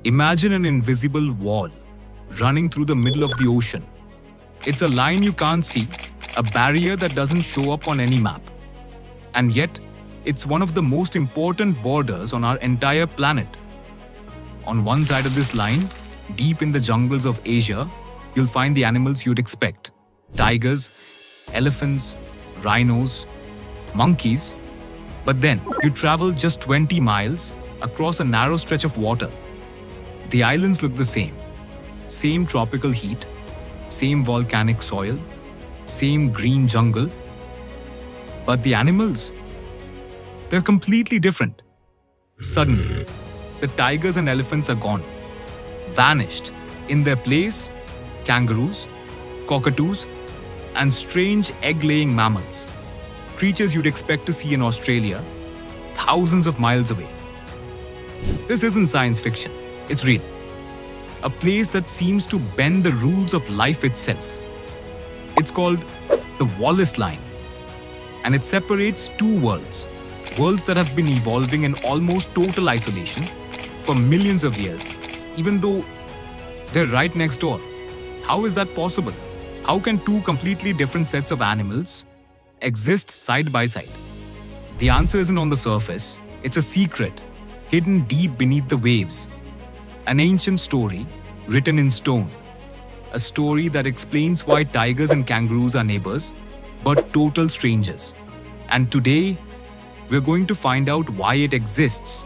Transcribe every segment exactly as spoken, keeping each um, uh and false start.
Imagine an invisible wall running through the middle of the ocean. It's a line you can't see, a barrier that doesn't show up on any map. And yet, it's one of the most important borders on our entire planet. On one side of this line, deep in the jungles of Asia, you'll find the animals you'd expect: tigers, elephants, rhinos, monkeys. But then, you travel just twenty miles across a narrow stretch of water. The islands look the same. Same tropical heat, same volcanic soil, same green jungle. But the animals, they're completely different. Suddenly, the tigers and elephants are gone, vanished. In their place, kangaroos, cockatoos, and strange egg-laying mammals, creatures you'd expect to see in Australia, thousands of miles away. This isn't science fiction, it's real. A place that seems to bend the rules of life itself. It's called the Wallace Line, and it separates two worlds, worlds that have been evolving in almost total isolation for millions of years, even though they're right next door. How is that possible? How can two completely different sets of animals exist side by side? The answer isn't on the surface. It's a secret, hidden deep beneath the waves. An ancient story written in stone. A story that explains why tigers and kangaroos are neighbors, but total strangers. And today, we're going to find out why it exists.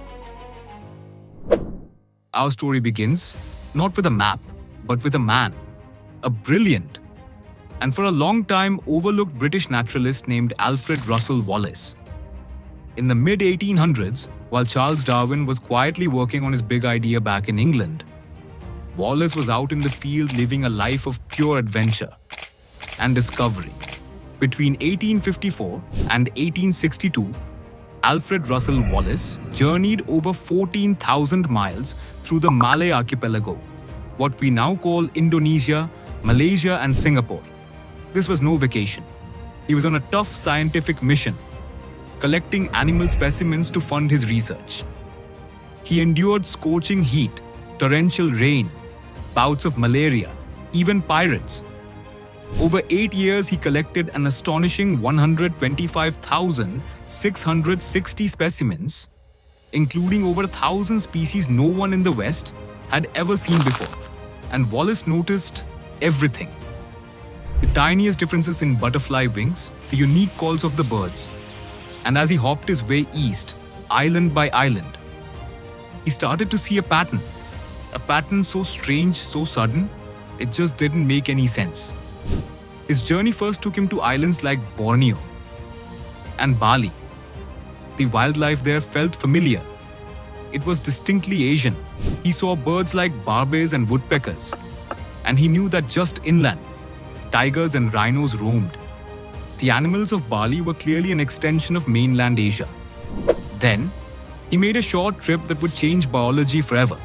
Our story begins not with a map, but with a man. A brilliant, and for a long time overlooked British naturalist named Alfred Russel Wallace. In the mid eighteen hundreds, while Charles Darwin was quietly working on his big idea back in England, Wallace was out in the field living a life of pure adventure and discovery. Between eighteen fifty-four and eighteen sixty-two, Alfred Russel Wallace journeyed over fourteen thousand miles through the Malay archipelago, what we now call Indonesia, Malaysia and Singapore. This was no vacation. He was on a tough scientific mission, collecting animal specimens to fund his research. He endured scorching heat, torrential rain, bouts of malaria, even pirates. Over eight years, he collected an astonishing one hundred twenty-five thousand six hundred sixty specimens, including over a thousand species no one in the West had ever seen before. And Wallace noticed everything. The tiniest differences in butterfly wings, the unique calls of the birds. And as he hopped his way east, island by island, he started to see a pattern. A pattern so strange, so sudden, it just didn't make any sense. His journey first took him to islands like Borneo and Bali. The wildlife there felt familiar. It was distinctly Asian. He saw birds like barbets and woodpeckers, and he knew that just inland, tigers and rhinos roamed. The animals of Bali were clearly an extension of mainland Asia. Then, he made a short trip that would change biology forever.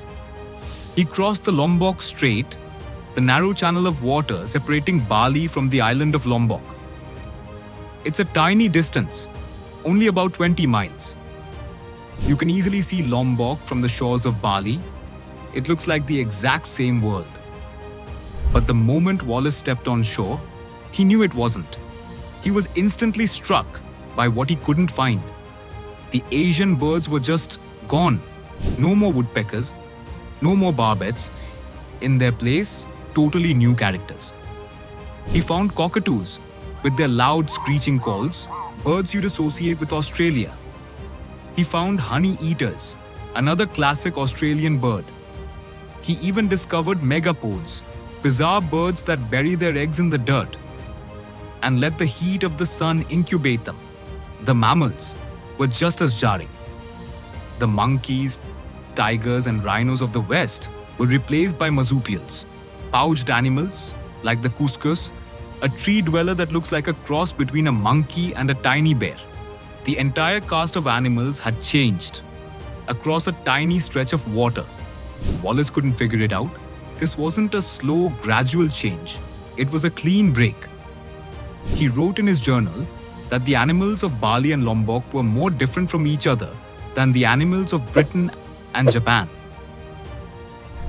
He crossed the Lombok Strait, the narrow channel of water separating Bali from the island of Lombok. It's a tiny distance, only about twenty miles. You can easily see Lombok from the shores of Bali. It looks like the exact same world. But the moment Wallace stepped on shore, he knew it wasn't. He was instantly struck by what he couldn't find. The Asian birds were just gone. No more woodpeckers, no more barbets. In their place, totally new characters. He found cockatoos with their loud screeching calls, birds you'd associate with Australia. He found honey eaters, another classic Australian bird. He even discovered megapodes, bizarre birds that bury their eggs in the dirt and let the heat of the sun incubate them. The mammals were just as jarring. The monkeys, tigers and rhinos of the West were replaced by marsupials, pouched animals like the cuscus, a tree dweller that looks like a cross between a monkey and a tiny bear. The entire cast of animals had changed across a tiny stretch of water. Wallace couldn't figure it out. This wasn't a slow, gradual change. It was a clean break. He wrote in his journal that the animals of Bali and Lombok were more different from each other than the animals of Britain and Japan.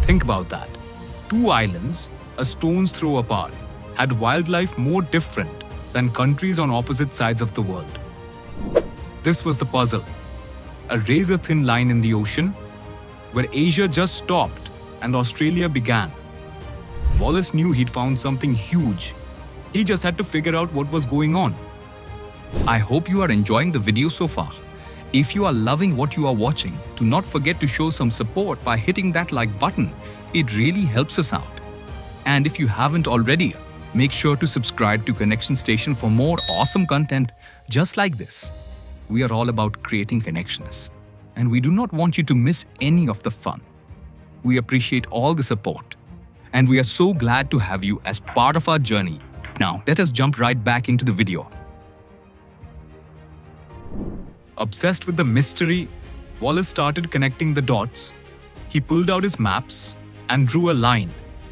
Think about that. Two islands, a stone's throw apart, had wildlife more different than countries on opposite sides of the world. This was the puzzle. A razor-thin line in the ocean, where Asia just stopped and Australia began. Wallace knew he'd found something huge. He just had to figure out what was going on. I hope you are enjoying the video so far. If you are loving what you are watching, do not forget to show some support by hitting that like button. It really helps us out. And if you haven't already, make sure to subscribe to Connection Station for more awesome content just like this. We are all about creating connections, and we do not want you to miss any of the fun. We appreciate all the support, and we are so glad to have you as part of our journey. Now, let us jump right back into the video. Obsessed with the mystery, Wallace started connecting the dots. He pulled out his maps and drew a line.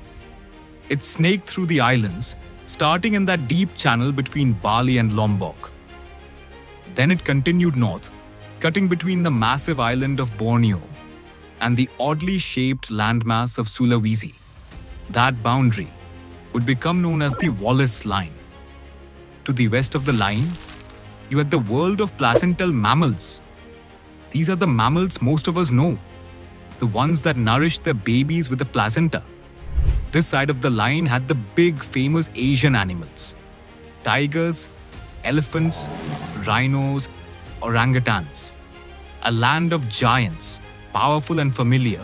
It snaked through the islands, starting in that deep channel between Bali and Lombok. Then it continued north, cutting between the massive island of Borneo and the oddly shaped landmass of Sulawesi. That boundary would become known as the Wallace Line. To the west of the line, you had the world of placental mammals. These are the mammals most of us know, the ones that nourish their babies with a placenta. This side of the line had the big famous Asian animals: tigers, elephants, rhinos, orangutans. A land of giants, powerful and familiar.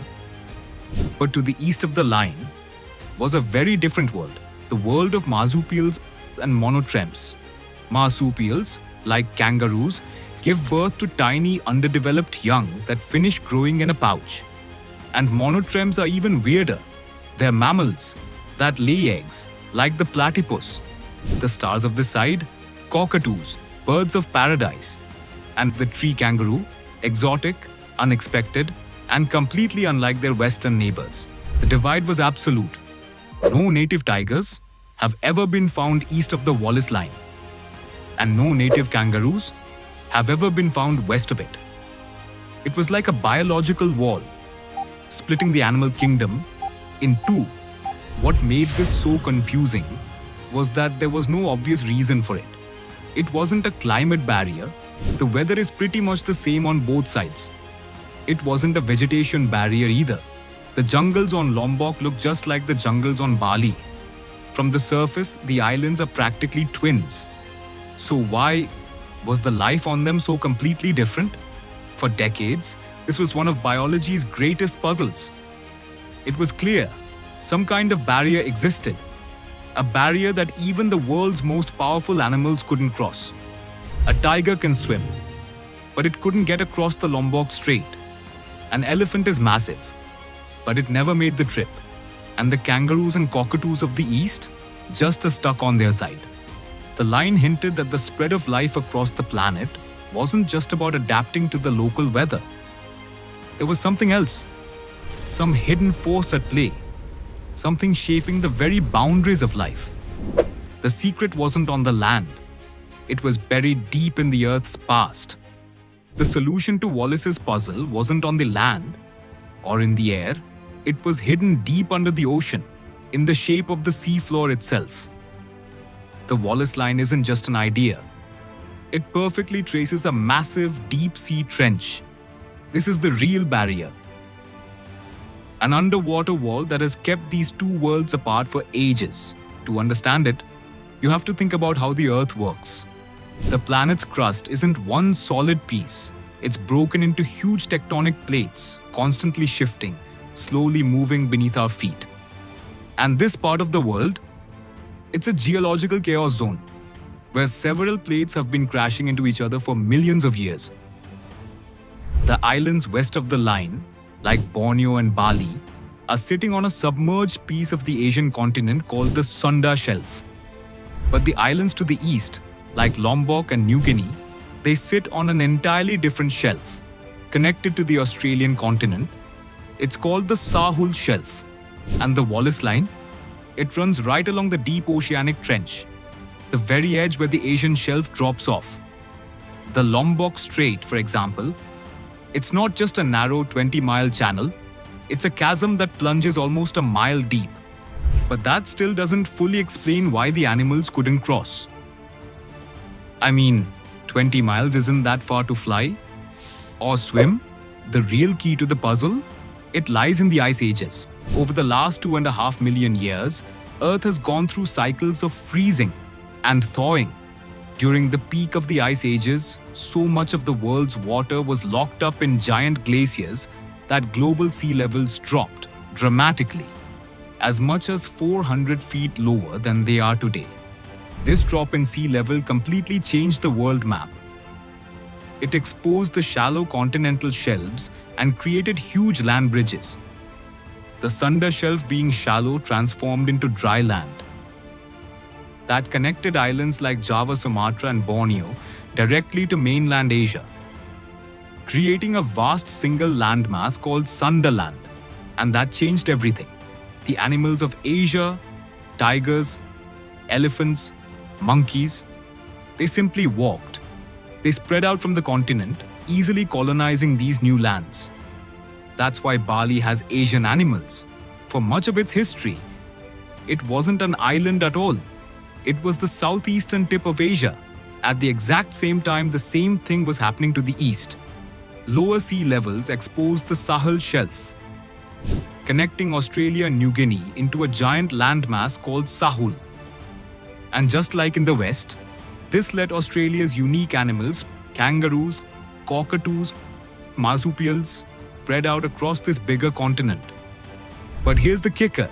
But to the east of the line was a very different world, the world of marsupials and monotremes. Marsupials, like kangaroos, give birth to tiny underdeveloped young that finish growing in a pouch. And monotremes are even weirder. They're mammals that lay eggs, like the platypus. The stars of the side, cockatoos, birds of paradise. And the tree kangaroo, exotic, unexpected, and completely unlike their western neighbors. The divide was absolute. No native tigers have ever been found east of the Wallace Line, and no native kangaroos have ever been found west of it. It was like a biological wall, splitting the animal kingdom in two. What made this so confusing was that there was no obvious reason for it. It wasn't a climate barrier. The weather is pretty much the same on both sides. It wasn't a vegetation barrier either. The jungles on Lombok look just like the jungles on Bali. From the surface, the islands are practically twins. So why was the life on them so completely different? For decades, this was one of biology's greatest puzzles. It was clear some kind of barrier existed, a barrier that even the world's most powerful animals couldn't cross. A tiger can swim, but it couldn't get across the Lombok Strait. An elephant is massive, but it never made the trip. And the kangaroos and cockatoos of the east just are stuck on their side. The line hinted that the spread of life across the planet wasn't just about adapting to the local weather. There was something else, some hidden force at play, something shaping the very boundaries of life. The secret wasn't on the land. It was buried deep in the Earth's past. The solution to Wallace's puzzle wasn't on the land or in the air. It was hidden deep under the ocean, in the shape of the seafloor itself. The Wallace Line isn't just an idea. It perfectly traces a massive deep-sea trench. This is the real barrier. An underwater wall that has kept these two worlds apart for ages. To understand it, you have to think about how the Earth works. The planet's crust isn't one solid piece. It's broken into huge tectonic plates, constantly shifting, slowly moving beneath our feet. And this part of the world, it's a geological chaos zone, where several plates have been crashing into each other for millions of years. The islands west of the line, like Borneo and Bali, are sitting on a submerged piece of the Asian continent called the Sunda Shelf. But the islands to the east, like Lombok and New Guinea, they sit on an entirely different shelf, connected to the Australian continent. It's called the Sahul Shelf. And the Wallace Line, it runs right along the deep oceanic trench, the very edge where the Asian shelf drops off. The Lombok Strait, for example, it's not just a narrow twenty mile channel, It's a chasm that plunges almost a mile deep. But that still doesn't fully explain why the animals couldn't cross. I mean, twenty miles isn't that far to fly or swim. The real key to the puzzle? It lies in the ice ages. Over the last two and a half million years, Earth has gone through cycles of freezing and thawing. During the peak of the ice ages, so much of the world's water was locked up in giant glaciers that global sea levels dropped dramatically, as much as four hundred feet lower than they are today. This drop in sea level completely changed the world map. It exposed the shallow continental shelves and created huge land bridges. The Sunda shelf, being shallow, transformed into dry land that connected islands like Java, Sumatra and Borneo directly to mainland Asia, creating a vast single landmass called Sundaland. And that changed everything. The animals of Asia, tigers, elephants, monkeys, they simply walked. They spread out from the continent, easily colonizing these new lands. That's why Bali has Asian animals. For much of its history, it wasn't an island at all. It was the southeastern tip of Asia. At the exact same time, the same thing was happening to the east. Lower sea levels exposed the Sahul shelf, connecting Australia and New Guinea into a giant landmass called Sahul. And just like in the West, this let Australia's unique animals, kangaroos, cockatoos, marsupials, spread out across this bigger continent. But here's the kicker.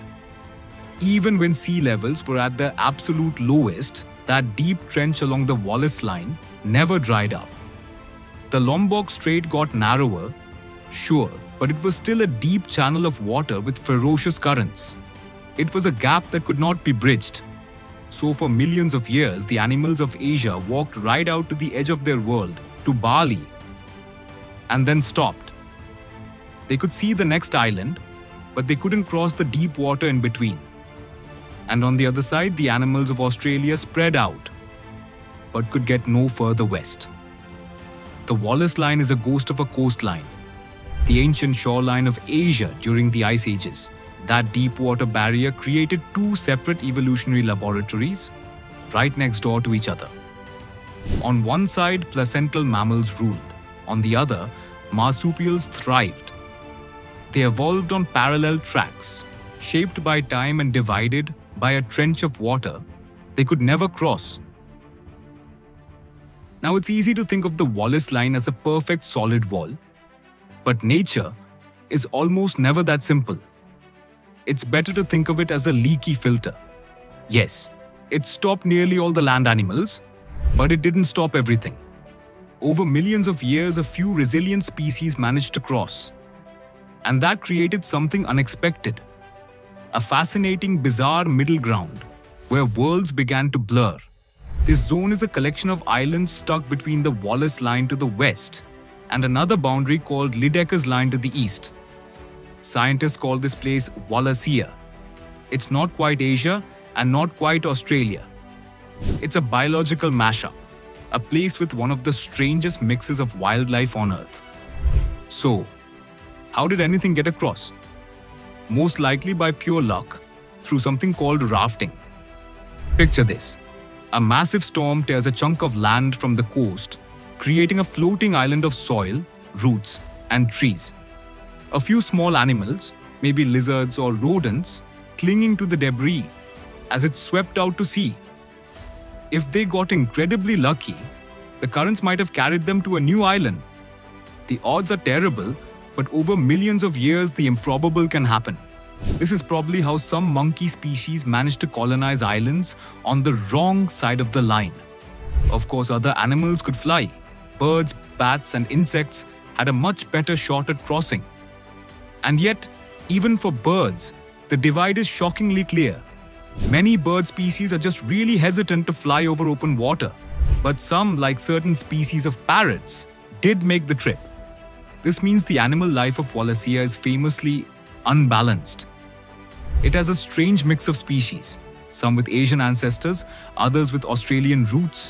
Even when sea levels were at their absolute lowest, that deep trench along the Wallace Line never dried up. The Lombok Strait got narrower, sure, but it was still a deep channel of water with ferocious currents. It was a gap that could not be bridged. So for millions of years, the animals of Asia walked right out to the edge of their world, to Bali, and then stopped. They could see the next island, but they couldn't cross the deep water in between. And on the other side, the animals of Australia spread out, but could get no further west. The Wallace Line is a ghost of a coastline, the ancient shoreline of Asia during the ice ages. That deep water barrier created two separate evolutionary laboratories right next door to each other. On one side, placental mammals ruled. On the other, marsupials thrived. They evolved on parallel tracks, shaped by time and divided by a trench of water they could never cross. Now, it's easy to think of the Wallace Line as a perfect solid wall, but nature is almost never that simple. It's better to think of it as a leaky filter. Yes, it stopped nearly all the land animals, but it didn't stop everything. Over millions of years, a few resilient species managed to cross. And that created something unexpected. A fascinating, bizarre middle ground where worlds began to blur. This zone is a collection of islands stuck between the Wallace Line to the west and another boundary called Lydekkers Line to the east. Scientists call this place Wallacea. It's not quite Asia and not quite Australia. It's a biological mashup, a place with one of the strangest mixes of wildlife on Earth. So, how did anything get across? Most likely by pure luck, through something called rafting. Picture this. A massive storm tears a chunk of land from the coast, creating a floating island of soil, roots, and trees. A few small animals, maybe lizards or rodents, clinging to the debris as it swept out to sea. If they got incredibly lucky, the currents might have carried them to a new island. The odds are terrible, but over millions of years, the improbable can happen. This is probably how some monkey species managed to colonize islands on the wrong side of the line. Of course, other animals could fly. Birds, bats, and insects had a much better shot at crossing. And yet, even for birds, the divide is shockingly clear. Many bird species are just really hesitant to fly over open water, but some, like certain species of parrots, did make the trip. This means the animal life of Wallacea is famously unbalanced. It has a strange mix of species, some with Asian ancestors, others with Australian roots.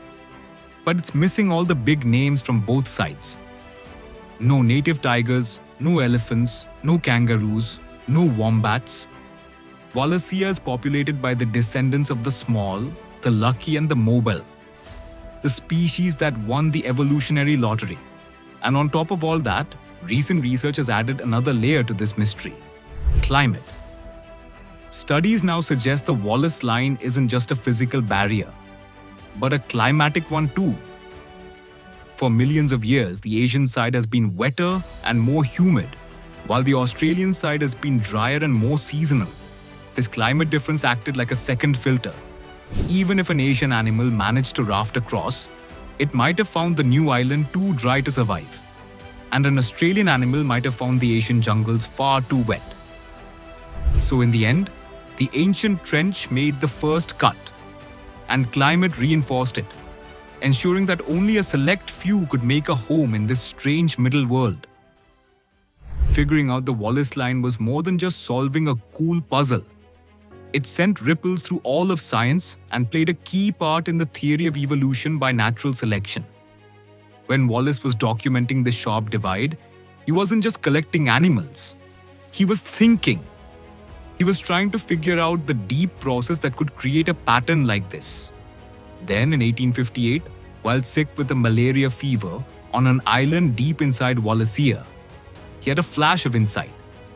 But it's missing all the big names from both sides. No native tigers, no elephants, no kangaroos, no wombats. Wallacea is populated by the descendants of the small, the lucky and the mobile, the species that won the evolutionary lottery. And on top of all that, recent research has added another layer to this mystery: climate. Studies now suggest the Wallace Line isn't just a physical barrier, but a climatic one too. For millions of years, the Asian side has been wetter and more humid, while the Australian side has been drier and more seasonal. This climate difference acted like a second filter. Even if an Asian animal managed to raft across, it might have found the new island too dry to survive. And an Australian animal might have found the Asian jungles far too wet. So in the end, the ancient trench made the first cut, and climate reinforced it, ensuring that only a select few could make a home in this strange middle world. Figuring out the Wallace Line was more than just solving a cool puzzle. It sent ripples through all of science and played a key part in the theory of evolution by natural selection. When Wallace was documenting this sharp divide, he wasn't just collecting animals. He was thinking. He was trying to figure out the deep process that could create a pattern like this. Then in eighteen fifty-eight, while sick with a malaria fever on an island deep inside Wallacea, he had a flash of insight.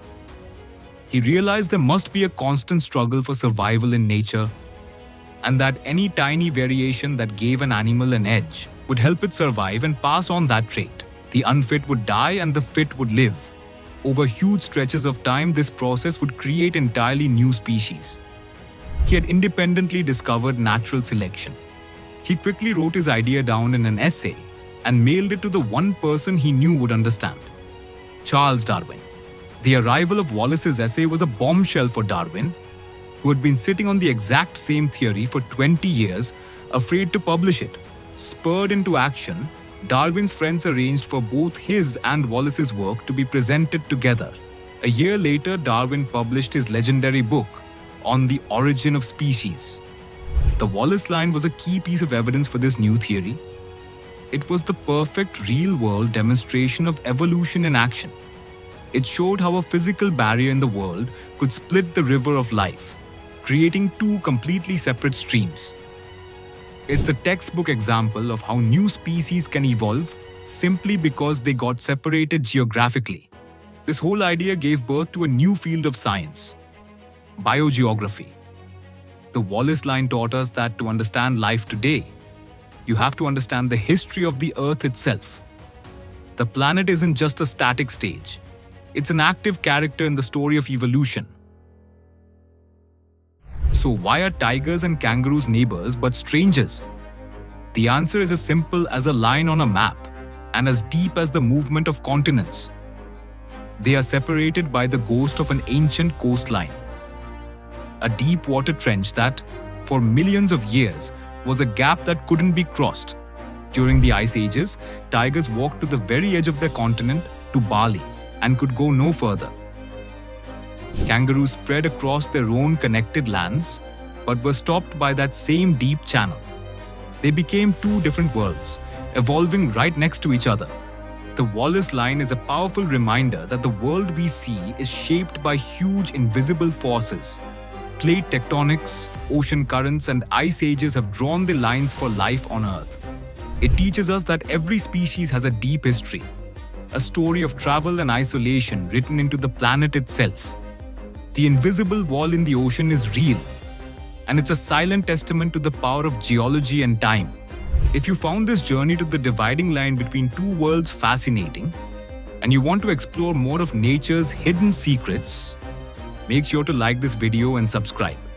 He realized there must be a constant struggle for survival in nature, and that any tiny variation that gave an animal an edge would help it survive and pass on that trait. The unfit would die and the fit would live. Over huge stretches of time, this process would create entirely new species. He had independently discovered natural selection. He quickly wrote his idea down in an essay and mailed it to the one person he knew would understand: Charles Darwin. The arrival of Wallace's essay was a bombshell for Darwin, who had been sitting on the exact same theory for twenty years, afraid to publish it. Spurred into action, Darwin's friends arranged for both his and Wallace's work to be presented together. A year later, Darwin published his legendary book on the origin of species. The Wallace Line was a key piece of evidence for this new theory. It was the perfect real-world demonstration of evolution in action. It showed how a physical barrier in the world could split the river of life, creating two completely separate streams. It's the textbook example of how new species can evolve simply because they got separated geographically. This whole idea gave birth to a new field of science: biogeography. The Wallace Line taught us that to understand life today, you have to understand the history of the Earth itself. The planet isn't just a static stage. It's an active character in the story of evolution. So why are tigers and kangaroos neighbors but strangers? The answer is as simple as a line on a map and as deep as the movement of continents. They are separated by the ghost of an ancient coastline, a deep water trench that, for millions of years, was a gap that couldn't be crossed. During the Ice Ages, tigers walked to the very edge of their continent, to Bali, and could go no further. Kangaroos spread across their own connected lands, but were stopped by that same deep channel. They became two different worlds, evolving right next to each other. The Wallace Line is a powerful reminder that the world we see is shaped by huge invisible forces. Plate tectonics, ocean currents, and ice ages have drawn the lines for life on Earth. It teaches us that every species has a deep history, a story of travel and isolation written into the planet itself. The invisible wall in the ocean is real, and it's a silent testament to the power of geology and time. If you found this journey to the dividing line between two worlds fascinating, and you want to explore more of nature's hidden secrets, make sure to like this video and subscribe.